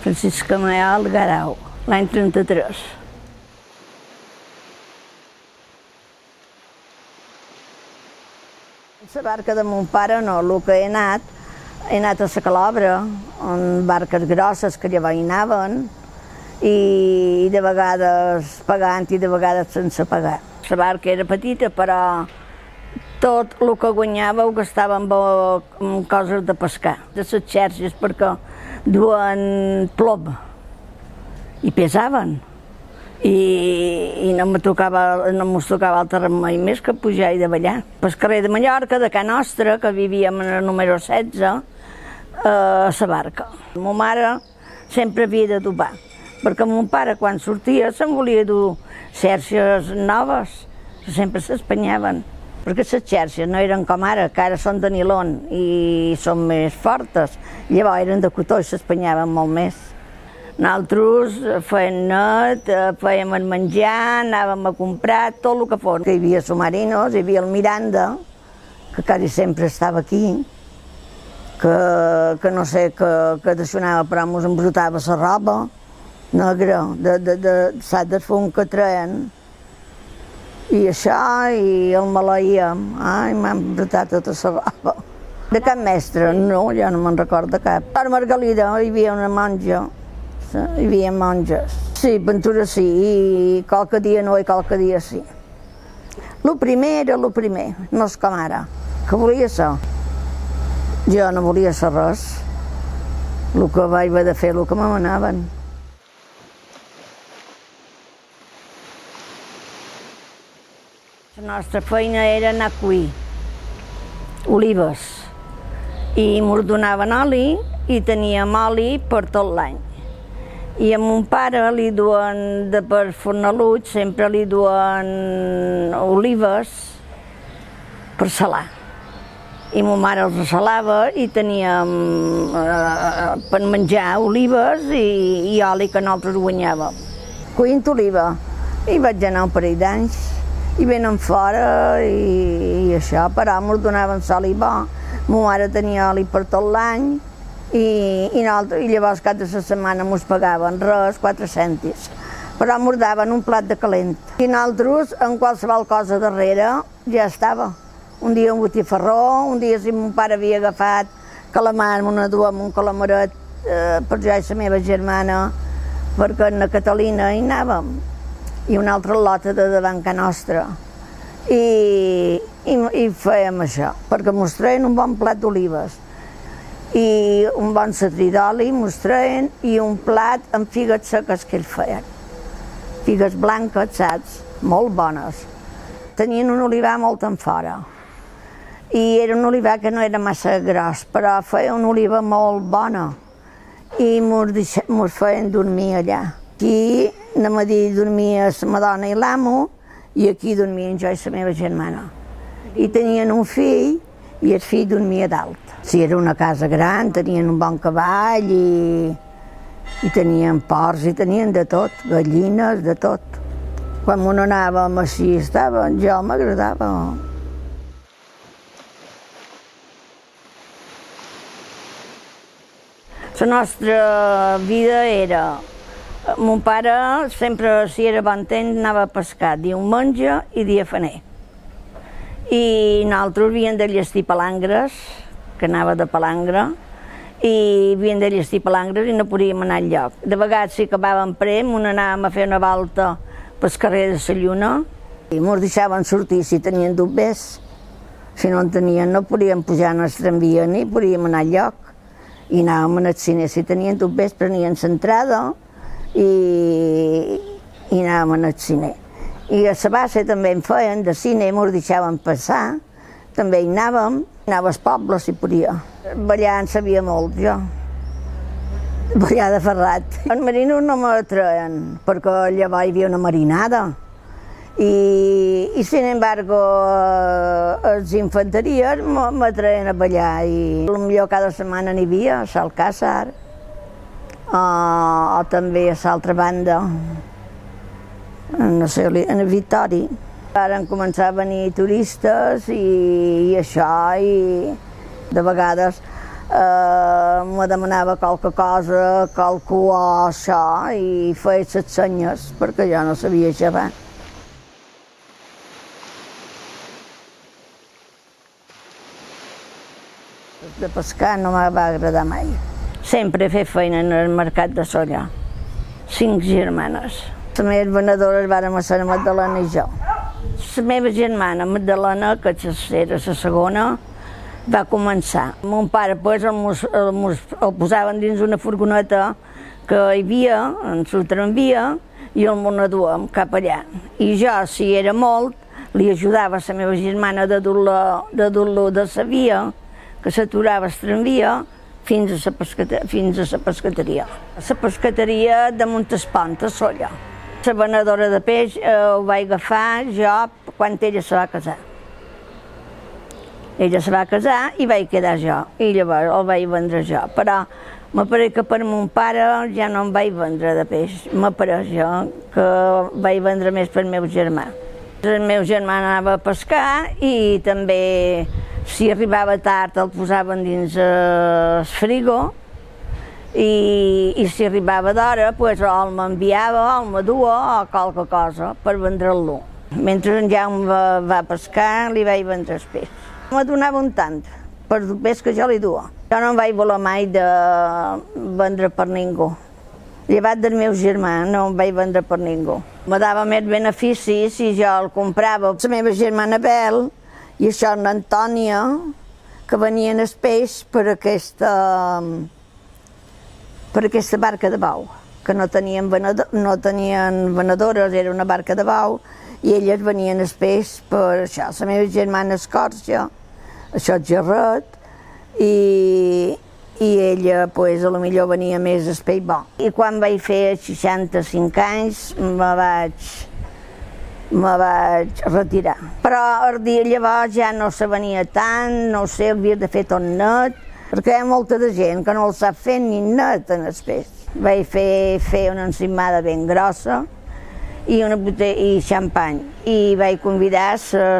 Francisca Mayol Garau, l'any 33. La barca de mon pare no, el que he anat a la Calobra, amb barques grosses que llavors hi anaven, i de vegades pagant i de vegades sense pagar. La barca era petita, però tot el que guanyava ho gastava en coses de pescar, de les xerxes, perquè duen plom i pesaven. I no mos tocava altre remei més que pujar i davallar. Pel carrer de Mallorca, de Can Nostra, que vivíem en el número 16, a la barca. Ma mare sempre havia de dubar, perquè mon pare, quan sortia, se'n volia dur xerxes noves, sempre s'espanyaven. Perquè les xerxes no eren com ara, que ara són de nilon i són més fortes. Llavors eren de cotó i s'espanyaven molt més. Nosaltres fèiem net, fèiem el menjar, anàvem a comprar tot el que fos. Hi havia submarinos, hi havia el Miranda, que quasi sempre estava aquí, que no sé què deixonava, però ens embrutava la roba negra, de sac de fum que treien. I això, i el maleïem. Ai, m'han embrutat tota la roba. De cap mestre, no, jo no me'n recordo cap. A Margalida hi havia una monja, hi havia monges. Sí, pintura sí, i qualque dia no i qualque dia sí. El primer era el primer, no és com ara, que volia ser. Jo no volia ser res. El que vaig haver de fer, el que me manaven. La nostra feina era anar a cuir olives i mos donaven oli i teníem oli per tot l'any. I a mon pare li duen, per Fornalut, sempre li duen olives per salar. I ma mare els salava i teníem per menjar olives i oli que nosaltres guanyàvem. Cuint oliva. I vaig anar un parell d'anys. I venen fora i això, però ens donaven oli bo. Ma mare tenia oli per tot l'any i llavors cada setmana ens pagaven res, 4 cèntims. Però ens daven un plat de calent. I nosaltres, en qualsevol cosa darrere, ja estava. Un dia un botifarró, un dia si mon pare havia agafat calamar, me duem un calamaret per jo i la meva germana, perquè en la Catalina hi anàvem. I una altra lota de davant Can Nostra. I fèiem això, perquè mos treien un bon plat d'olives i un bon setrí d'oli mos treien i un plat amb figues seques que ells feien. Figues blanques, saps? Molt bones. Tenien un olivar molt en fora. I era un olivar que no era massa gros, però feia una oliva molt bona. I mos feien dormir allà. Aquí anem a dir dormia la madona i l'amo i aquí dormien jo i la meva germana. I tenien un fill i el fill dormia dalt. Si era una casa gran, tenien un bon cavall i tenien porcs i tenien de tot, gallines, de tot. Quan me n'anàvem així estaven, jo m'agradava. La nostra vida era... Mon pare sempre, si era bon temps, anava a pescar diumenge i dia faner. I nosaltres havíem de llestir palangres, que anava de palangre, i havíem de llestir palangres i no podíem anar enlloc. De vegades, si acabàvem prem, anàvem a fer una volta pel carrer de la Lluna i ens deixaven sortir si tenien dubbers. Si no en tenien, no podíem pujar en el tramvia ni podíem anar enlloc. I anàvem al cine, si tenien dubbers, prenien l'entrada i anàvem al cine. I a la base també en feien, de cine ens deixaven passar, també hi anàvem, anava als pobles si podia. Ballar en sabia molt, jo. Ballar de ferrat. Els marinos no me treien, perquè llavors hi havia una marinada. I sin embargo, els infanteries me treien a ballar i potser cada setmana n'hi havia, a Alcàsser, o també a l'altra banda, no sé, a Vitori. Ara han començat a venir turistes i això, i de vegades me demanava qualque cosa, calcular això, i feia les senyes, perquè jo no sabia xerrar. De pescar no me va agradar mai. Sempre he fet feina en el mercat de Sollà. 5 germanes. Les meves venedores vàrem ser la Magdalena i jo. La meva germana Magdalena, que era la segona, va començar. Mon pare el posaven dins una furgoneta que hi havia, en el tramvia, i el monaduem cap allà. I jo, si era molt, li ajudava a la meva germana de dur-lo de la via, que s'aturava el tramvia, fins a la pescateria. La pescateria de Montespont, a Sollà. La venedora de peix ho vaig agafar jo quan ella se va casar. Ella se va casar i vaig quedar jo, i llavors el vaig vendre jo. Però m'apareix que per mon pare ja no em vaig vendre de peix. M'apareix jo que vaig vendre més per meu germà. El meu germà anava a pescar i també, si arribava tard, el posaven dins el frigo, i si arribava d'hora, o m'enviava, o me duia, o qualque cosa per vendre-lo. Mentre en Jaume va pescar, li vaig vendre el peix. Me donava un tant per el peix que jo li duia. Jo no em vaig voler mai de vendre per ningú. Llevat del meu germà, no em vaig vendre per ningú. Me dava més beneficis si jo el comprava. La meva germana Bel i això l'Antònia, que venien el peix per aquesta barca de bau, que no tenien venedores, era una barca de bau, i elles venien el peix per això. La meva germana Escorxa, això és Gerret, i ella, potser venia més el peix bo. I quan vaig fer 65 anys, me vaig retirar. Però el dia llavors ja no se venia tant, no sé, havia de fer tot net, perquè hi ha molta de gent que no el sap fer ni net en el peix. Vaig fer una encimada ben grossa i una botella i xampany, i vaig convidar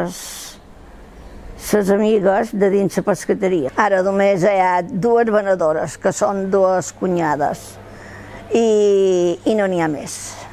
les amigues de dins la pescateria. Ara només hi ha 2 venedores, que són 2 cunyades, i no n'hi ha més.